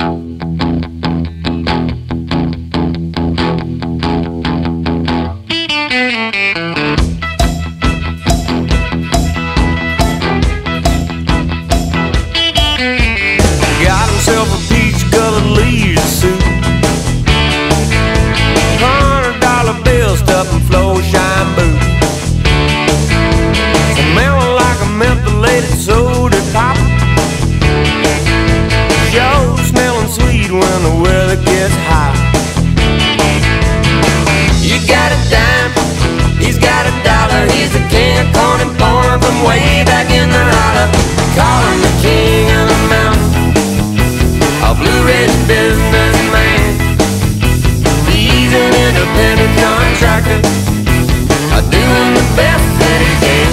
Way back in the holler, call him the king of the mountain, a Blue Ridge businessman. He's an independent contractor, doing the best that he can.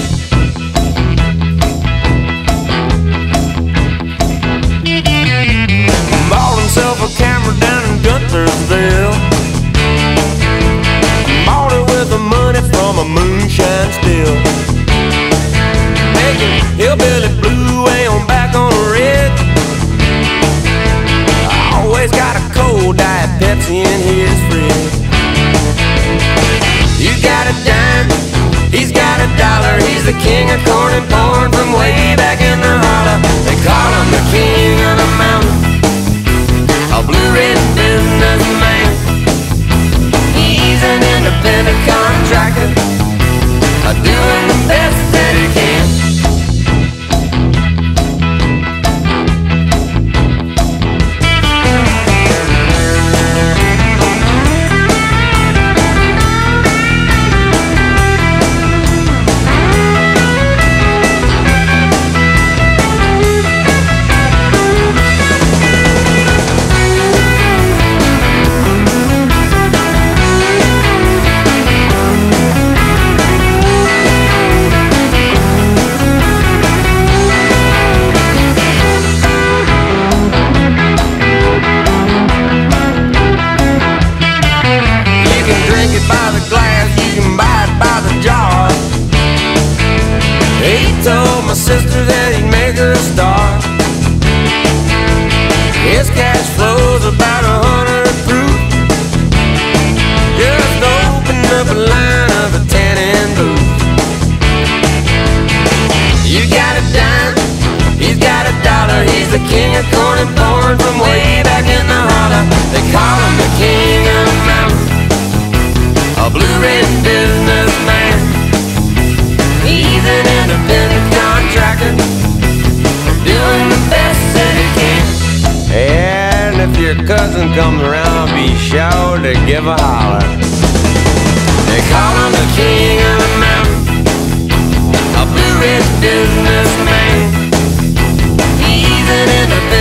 Bought himself a camera down in Guntersville, bought it with the money from a moonshine still. Hillbilly blue way on back on the red. Always got a cold Diet Pepsi in his fridge. You got a dime, he's got a dollar. He's the king of corn and porn from way back in the holler. They call him the king of the mountain, a Blue Ridge businessman. He's an independent contractor, doing the best that he can. By the glass, you can buy it by the jar. He told my sister that he'd make her a star. His cash flow's about 100 proof. Just open up a line of a tannin booth. You got a dime, he's got a dollar. He's the king of corn and porn from way back in the holler. They call him the king of the mountain, a Blue Ridge businessman. He's an independent contractor, doing the best that he can. And if your cousin comes around, be sure to give a holler. They call him the king of the mountain, a Blue Ridge businessman. He's an independent